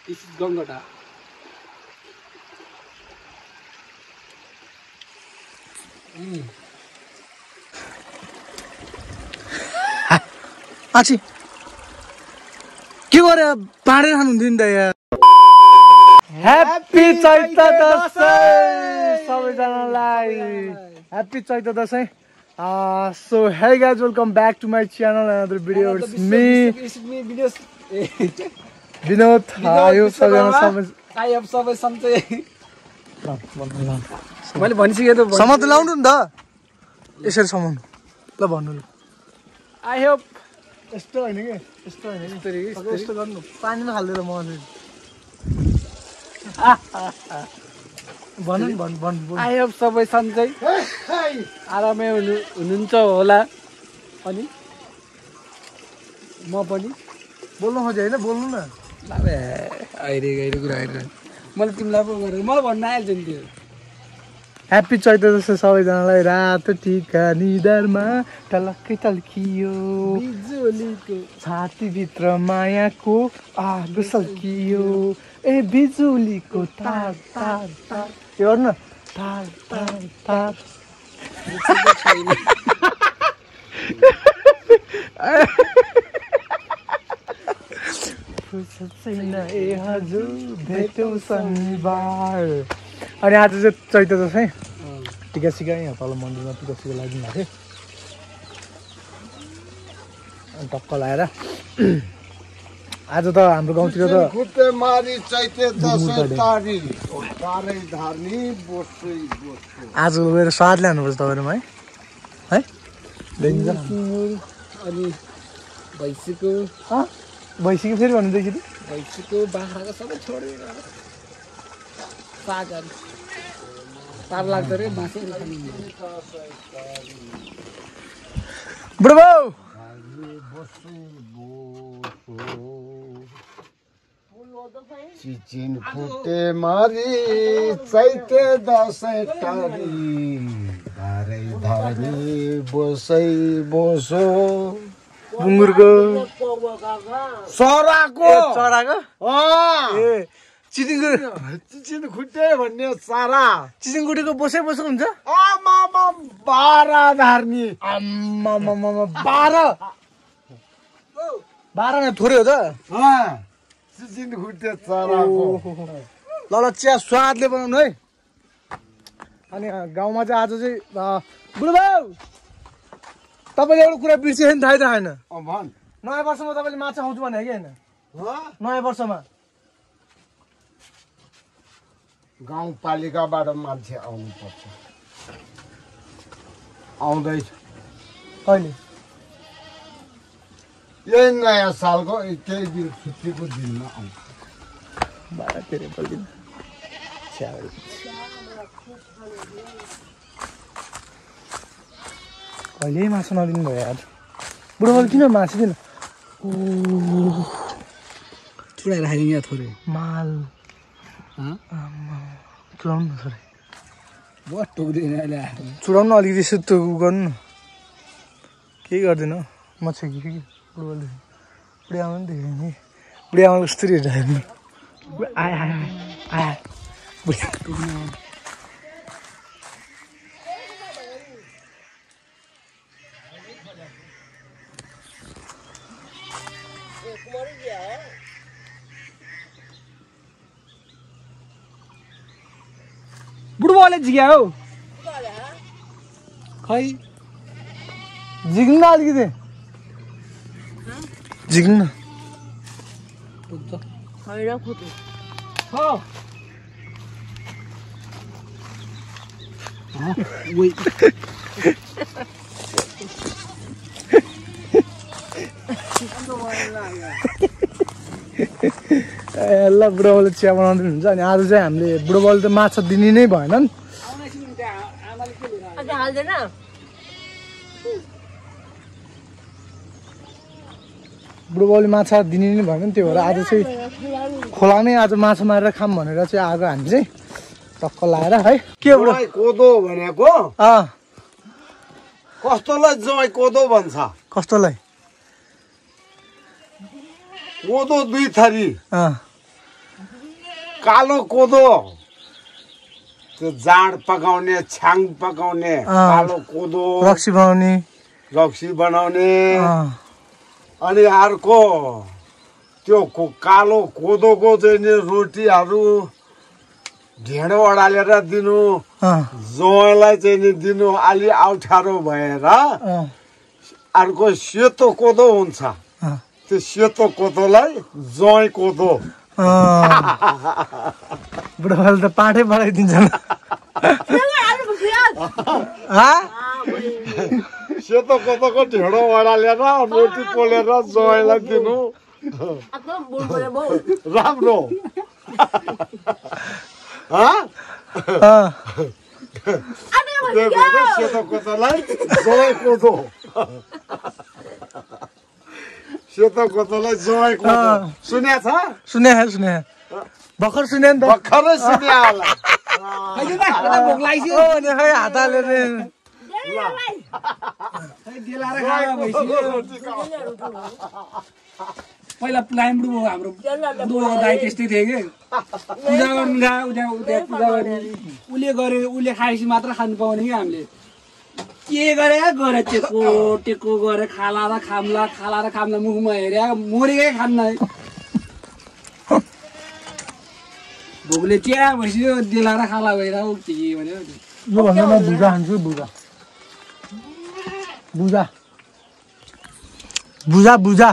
This is Gangata. आछि के गरे बाँडेर खानुहुन्थ्यो नि त यार ह्यापी चैत्र दशैं सबैजनालाई happy Chaitra Dashain so hey guys, welcome back to my channel, another video. It's me Vinod. I have सबै सन्चै मैले भनिसके त सम त लाउनु नि त यसरी समाउनु ल भन्नु ल आई होप यस्तो हैन के यस्तो हैन यस्तो गर्नु पानीमा हाल्दै म भन्नु आई होप सबै सन्चै आरामै हुनुहुन्छ होला अनि म पनि बोल्नु खोजे हैन बोल्नु न अहिले कुरा मैले तिमीलाई पो गरेँ मलाई भन्न आइहाल्छ नि त्यो ह्यापी चैत्र दशैं सबैजनालाई रातो टिका निधारमा टलक्कै टल्कियो बिजुलीको छातीभित्र मायाको आगो सल्कियो ए बिजुलीको तार तार तार यो गर्नु न तार तार तार छैन ए हजुर भेटौँ शनिबार अनि आज चाहिँ चैत्र दशैं टिका सिका यहाँ तल मन्दिरमा टिका सिका लगाइदिनु भएको थियो टक्क लगाएर आज त हाम्रो गाउँतिर त आज गएर स्वाद ल्याउनुपर्छ तपाईँहरूमा है अनि भैँसीको भैँसीको फेरि भन्नुहुँदैछ कि भैँसीको बाख्राको सबै छोडेर सागहरू पार लाग्दो रे मासु बुढो बाउ चिचिन फुटे मारी चैते दशैं टारी धारै धारी बोसै बोसो बुङ्गुरको चराको ए चिचिन खुट्टे भन्ने चरा चिचिङकुटीको बोसै बोसो हुन्छ आमामा 12 धार्नी आम्मामामा 12 न थोरै हो त चिचिन खुट्टे चराको ल चिया स्वादले बनाउनु है अनि गाउँमा चाहिँ आज चाहिँ बुढो बाउ तपाईँले एउटा कुरा बिर्सियो नि थाहै त छैन नयाँ वर्षमा तपाईँले माछा खाउँछु भने कि होइन नयाँ वर्षमा गाउँपालिकाबाट मान्छे आउनुपर्छ आउँदैछ कहिले यही नयाँ सालको केही दिन छुट्टीको दिनमा आउँछ कहिले मासु नदिनु भयो यार बुढोबाले किन मासिदिन चुडाएर खाइदिनु यहाँ थोरै माल चुडाउनु न थोरै चुडाउनु अलिकति यसो त्यो गर्नु न केही गर्दैन म चाहिँ कि बुढोबाले बुढी आमा पनि देखेँ नि बुढी आमाको कस्तो हेर्नु आया बुढी बुढोबाले झिक्या हौ खै झिक्नु न अलिकति झिक्नु न ल बुढोबाले चिया बनाउँदै हुन्छ अनि आज चाहिँ हामीले बुढोबाले त माछा दिने नै भएन नि बुढोबाउले माछा दिने नै भएन नि त्यो भएर आज चाहिँ खोलामै आज माछा मारेर खाम भनेर चाहिँ आगो हामी चाहिँ टक्क लाएर है के बुढो कोदो भनेको कस्तोलाई जमाई कोदो भन्छ कस्तोलाई कोदो 2 थरी कालो कोदो त्यो जाँड पकाउने छ्याङ पकाउने कालो कोदो रक्सी बनाउने अनि अर्को त्यो कालो कोदोको चाहिँ नि रोटीहरू ढेँडो अडालेर दिनु ज्वाइँलाई चाहिँ नि दिनु अलि अप्ठ्यारो भएर अर्को सेतो कोदो हुन्छ त्यो सेतो कोदोलाई ज्वाइँ कोदो बुढाले त पाठै पढाइदिन्छ सेतो कोदोको ढेँडो अडालेर रोटी पोलेर ज्वाइँलाई दिनु राम्रो सेतो कोदोलाई ज्वाइँ कोदो सेतो कोदोलाई ज्वाइँ कोदो सुने भर्खर सुने नि त भर्खरै सुने होला हात हालेर पहिला प्लाइम हाम्रो दाइ त्यस्तै थियो कि पूजा गर्नु गयो पूजा गर्ने उसले गरे उसले खाएपछि मात्र खानु पाउने कि हामीले के गरे टेको गरे खाला र खाम्ला मुखमा हेरे मरेकै खान्न है भोकले चिया भइसक्यो देला र खाला भइरहेको के भन्यो यो भन्दा म बुझा खान्छु बुझा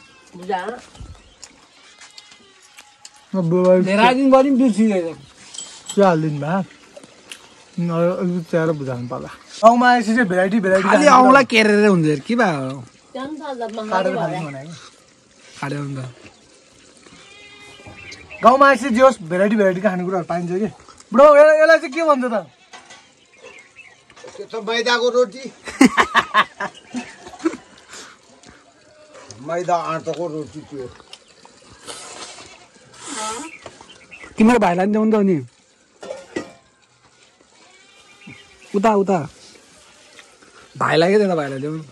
धेरै दिन पनि बिर्सिरहेको चिया हालिदिनु भयो चिया र बुझा खानु पर्ला गाउँमा आएपछि चाहिँ भेराइटी खालि औँला केरेर हुन्छ के भयो खाडे हुन्छ गाउँमा आएपछि जे होस् भेराइटीको खानेकुराहरू पाइन्छ कि बुढो यसलाई चाहिँ के भन्छ त त्यो त मैदाको रोटी मैदा आँटाको रोटी त्यो तिम्रो भाइलाई ल्याउनु त नि उता भाइलाई के त भाइलाई ल्याउनु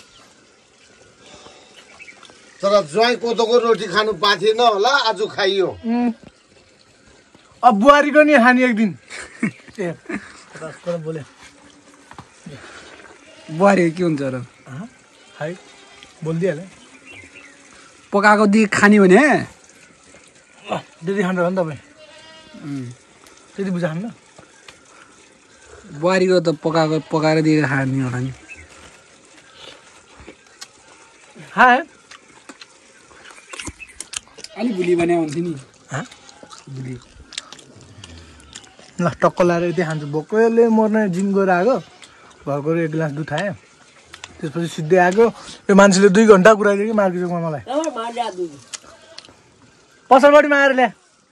तर ज्वाइँ कोदोको रोटी खानु पाथेन होला आज खाइयो अब बुहारीको नि खाने एक दिन बोले बुहारी के हुन्छ र है बोलिदिइहाल्यो पकाएको दिए खाने भने त्यति खानु हो नि तपाईँ त्यति बुझा खानु बुहारीको त पकाएर दिएर खाने होला नि अलिक भुली भने हुन्थ्यो नि भुली ल टक्क लाएर यति खान्छु भोकैले मर्ने जिम गएर आएको घरको एक गिलास दुध खाएँ त्यसपछि सिधै आएको यो मान्छेले 2 घन्टा कुराइदियो कि मार्केट चोकमा मलाई पसलबारी मागेर ल्या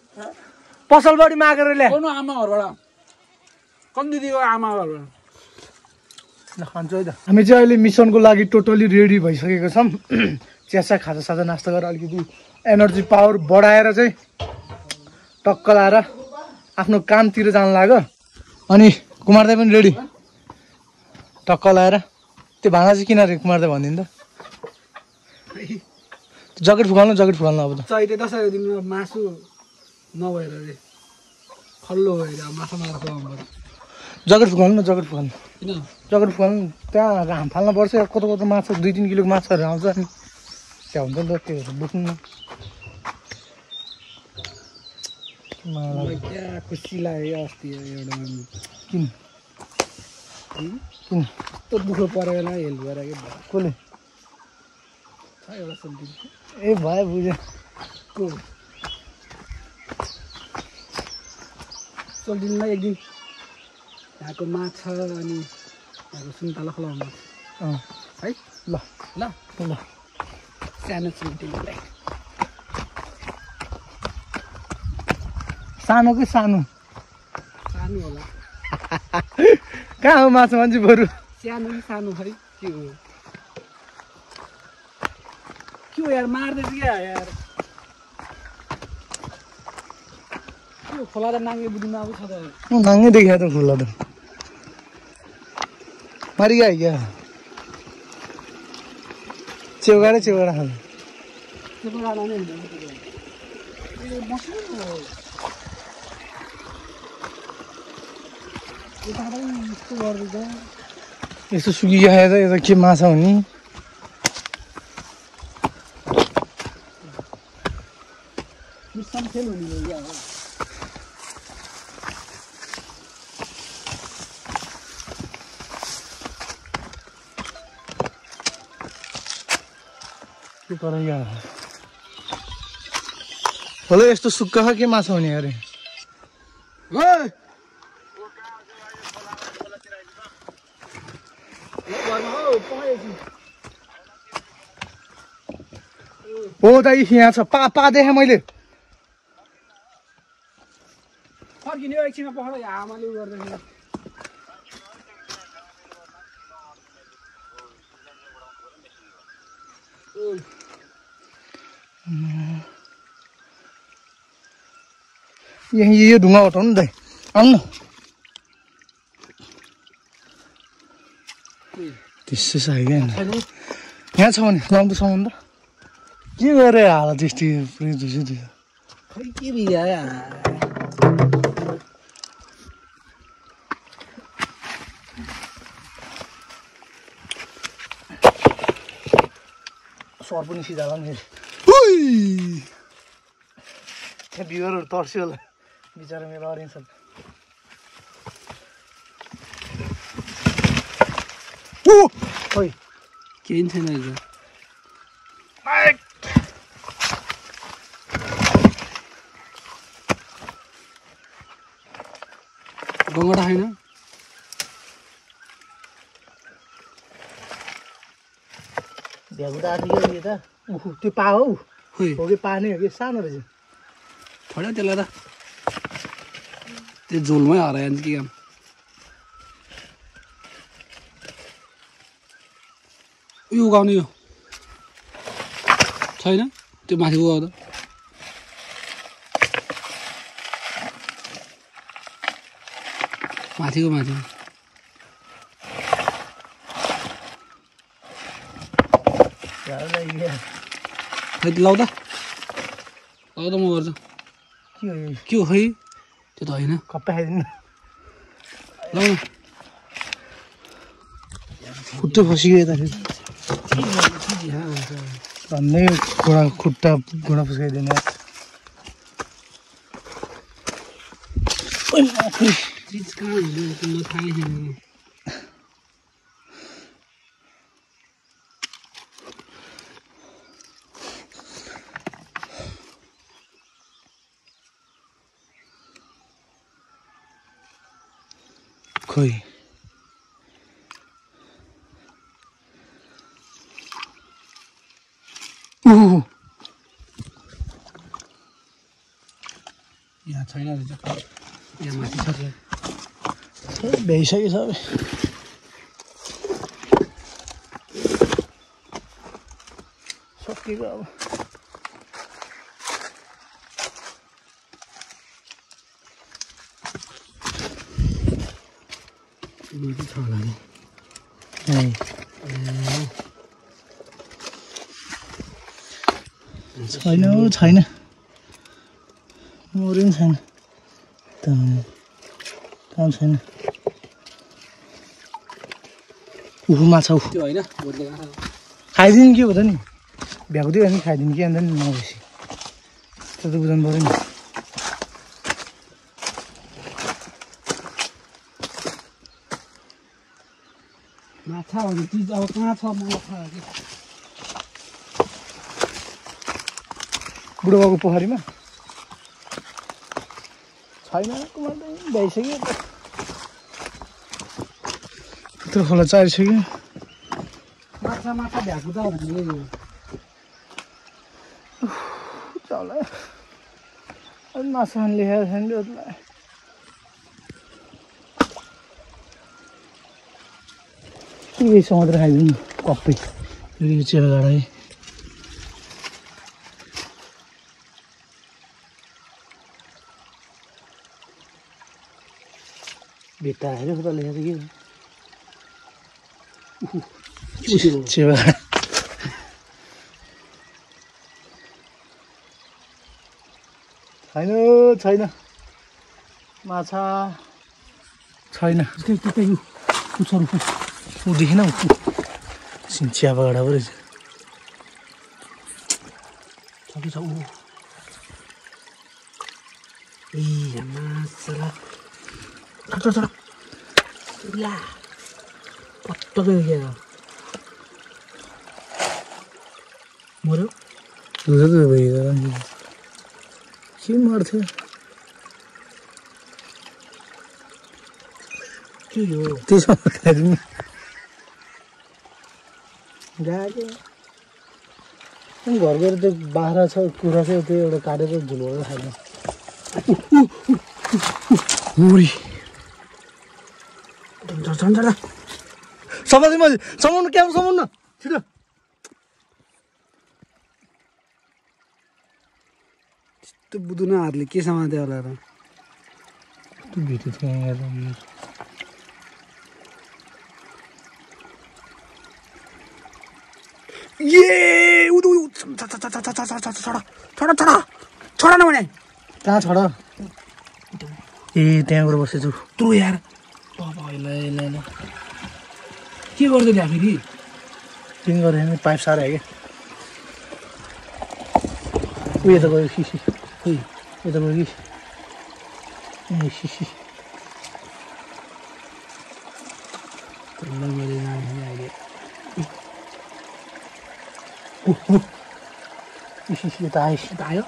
आमाहरूबाट कम दिदीको आमाहरूबाट ल खान्छु है त हामी चाहिँ अहिले मिसनको लागि टोटली रेडी भइसकेको छौँ चिया खाजा नास्ता गरेर अलिकति एनर्जी पावर बढाएर चाहिँ टक्क लाएर आफ्नो कामतिर जान लाग्यो अनि कुमार दाइ पनि रेडी टक्क लाएर त्यो भाँडा चाहिँ किन रे कुमार दाइ भनिदिनु त जकेट फुकाल्नु अब त चैते दसैँको दिनमा मासु नभएर रे खल्लो भएर माछा मारेर खुवाउनु पर्छ जकेट फुकाल्नु किन जकेट फुकाल्नु त्यहाँ घाम फाल्न पर्छ कतो माछा 2-3 किलोको माछाहरू आउँछ अनि त्यहाँ हुन्छ नि त त्योहरू बुझ्नु न क्या खुसी लाग्यो अस्ति एउटा किन यस्तो दुःख परेर हेल्प गरेर के कसले एउटा सब्जी ए भयो बुझ्यो को चल्दिनमा एक दिन यहाँको माछा अनि यहाँको सुन्तला खुवाउनु है ल सानो सुन्तीलाई सानो कि सानो होला कहाँ हो माछा मान्छे बरु सानो कि सानो है के हो यार मार्दैछ क्या यार खोला त नाङ्गे बुढीमा अब छ त नाङ्गे देखिया त खोला त मारिगयो क्या चेउगाडा खानु यस्तो सुकिखाएर त यता के माछा हो नि होला यस्तो सुक्खा के माछा हुने अरे हो दाइ यहाँ छ पा देखेँ मैले फर्किने एकछिनमा पखाला आमाले गर्दैन यही यो ढुङ्गा हटाउनु दाइ आउनु त्यसै छ क्या यहाँ छ भने लाउँदैछ भने त के गरेर हाल त्यस्तै पुरै धुसो खै के बिगा सर पनि सिधा होला नि त्यहाँ बिगरहरू तर्स्यो होला बिचरा मेरो अरेन्ज खोइ केही छैन गङ्गटा छैन भ्यागुटा आएको थियो त त्यो पा हौ हो कि पा नै हो कि सानो रहेछ छोड्यो त्यसलाई त त्यो झोलमै हराइन्छ कि काम उयो उगाउने यो छैन त्यो माथि उगाउँदा माथिको माथि खै लाउँदा लाउँदा म गर्छु के हो खै त्यो त होइन कप्पा खाइदिनु लाउनु खुट्टा फसियो यता भन्दै खुट्टा घुँडा फुस्काइदिने चिज कहाँ हुन्छ म थाहै छैन खोइ यहाँ छैन रहेछ यहाँ माथि छ भ्याइसक्यो सबै सकिएको अब माथि छ होला नि छैन हौ छैन मर्यो नि छैन काम छैन उहु माछा त्यो होइन खाइदिनु के हो त नि भ्याउँदै भने खाइदिनु के अन्त नि नभएपछि त्यो त बुझाउनु पऱ्यो नि माछा भन्ने चिज अब कहाँ छ माछा बुढोबाको पोखरीमा छैन भ्याइसक्यो त्यत्रो खोला चाहिसक्यो माछा माछा भ्याएको त भन्ने चला माछा लेखेको छैन त्यसलाई के समुद्र खाइदिनु कप्पै चेरा गाडा है भित्ता हेरेको त लेखेको के चेरा छैन छैन माछा छैन ऊ देखिन चिया बगडा पो रहेछ पटक्कै देखेर मर्यो के मर्थ्यो के हो त्यसो खाइदिनु गएको घर गएर त्यो बाख्रा छ कुखुरा छ त्यो एउटा काटेर झुलबाट खाइदिनु समाउँदै मैले समाउनु क्या समाउनु छिटो त्यो बुदुन हातले के समात्यो होला र त्यो भिडियो थियो ये उदु छोडा न भने कहाँ छोड ए त्यहाँ गएर बसेछु तु यार के गर्दै ल्या फेरि पिङ गरेर नि पाइप सारे क्या उयो त गयो सिसी खोइ यो त गयो कि ए सिसी सिसी त आयो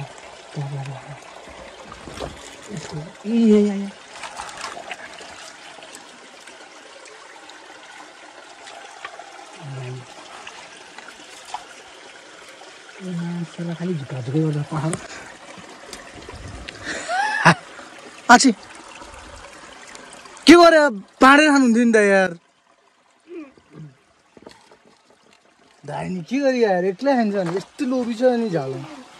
खालि झुकाझुकै गर्दा पहाड आछि के गरे बाँडेर खानुहुन्थ्यो नि त यार धाइनी के गरी यार एक्लै खान्छ भने यस्तो लोभी छ नि झालो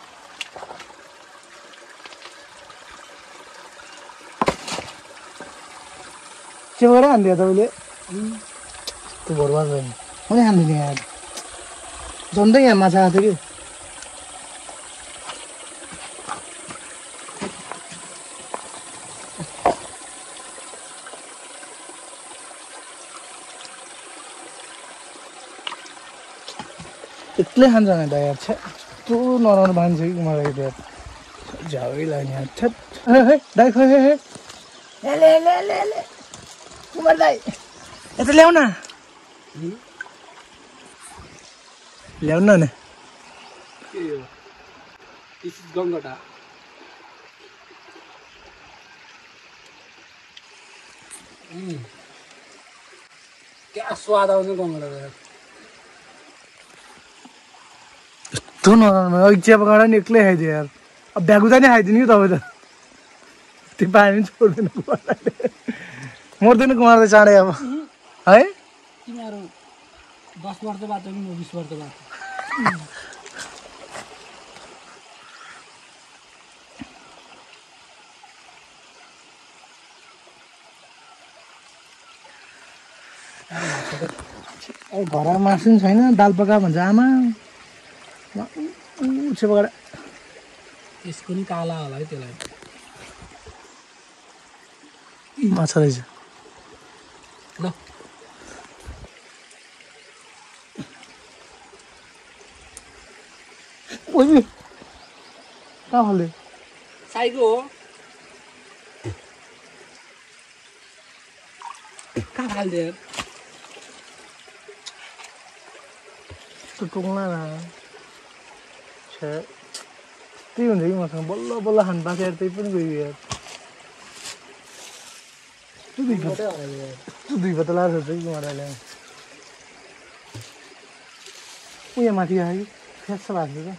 के गरेर खान्थ्यो तपाईँले त्यो भोरबार भयो मैले खान्थेँ यार झन्डै यहाँ माछा आएको थियो कि एक्लै खान्छ भने त यार छ्या यस्तो नराम्रो मान्छे कि मलाई यार झ्याउै लाग्ने यार छ्याट दाइ खै ले कुमार दाइ यता ल्याउ न ल्याउन न के हो दिस इज गङ्गटा क्या स्वाद आउँछ गङ्गटा यस्तो नराम्रो अघि चिया पकाएर नि एक्लै खाइदियो यार अब भ्यागुदा नै खाइदिनु कि तपाईँ त त्यो पानी पनि छोड्दैन कुमारले मर्दैन कुमार त चाँडै अब है तिमीहरू 10 वर्ष बाद पनि म 20 वर्ष बाद घरमा मासु पनि छैन दाल पका भन्छ आमा पकाएर यसको नि काला होला है त्यसलाई माछा रहेछ ल कहाँ हाल्यो साइको हो कहाँ हाल्दियो त्यो टोक्ला न त्यही हुन्छ कि मसँग बल्ल बल्ल खानु पाएको यार त्यही पनि गयो यार दुई पत्ता लाएर सोध्छ कि उहाँहरूले उयो माथि आयो कि फ्यास भएको छ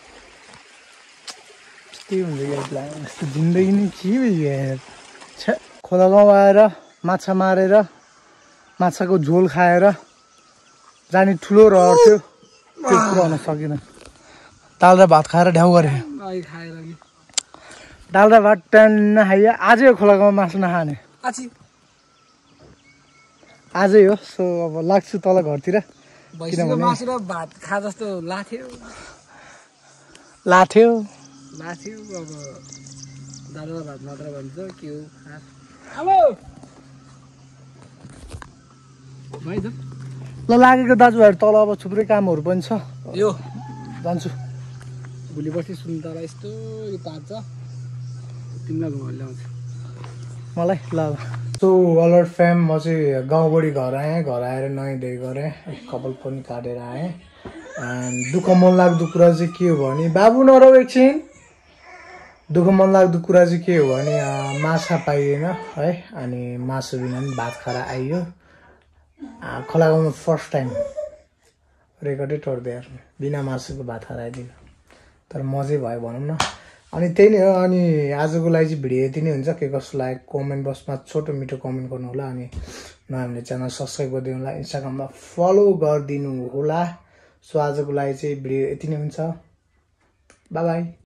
त्यही हुन्छ यार यस्तो जिन्दगी नै के भयो यार छ्या खोला गाउँ आएर माछा मारेर माछाको झोल खाएर जाने ठुलो रहर थियो त्यो पुरा हुन सकेन दाल र भात खाएर ढ्याउ गरे दाल र भात टन्न खाइयो आजै खोला गाउँमा मासु नखाने आजै हो सो अब लाग्छु तल घरतिर मासु र भात खा जस्तो लाथ्यो अब दाल र भात मात्र भन्छ के हो भाइ त ल लागेको दाजुभाइहरू तल अब थुप्रै कामहरू पनि छ यो जान्छु भोलि पर्सि सुन्नु तर यस्तो यो तात्छ तिमीलाई घुमाएर ल्याउँछ मलाई ल सो अलर्ट फ्याम म चाहिँ गाउँबडी घर आएँ घर आएर नुहाइधुवाइ गरेँ कपाल पनि काटेर आएँ एन्ड दुःख मनलाग्दो कुरा चाहिँ के हो भने बाबु नरौ एकछिन दुःख मनलाग्दो कुरा चाहिँ के हो भने माछा पाइएन है अनि मासु बिना पनि भात खाएर आइयो खोला गाउँमा फर्स्ट टाइम रेकर्डै टोड्दै बिना मासुको भात खाएर आइदिनु तर मजै भयो भनौँ न अनि त्यही नै हो अनि आजको लागि चाहिँ भिडियो यति नै हुन्छ के कस्तो लाग्यो कमेन्ट बक्समा छोटो मिठो कमेन्ट गर्नु होला अनि नहाम्रे च्यानल सब्सक्राइब गरिदिनु होला इन्स्टाग्राममा फलो गरिदिनु होला सो आजको लागि चाहिँ भिडियो यति नै हुन्छ बाई बाई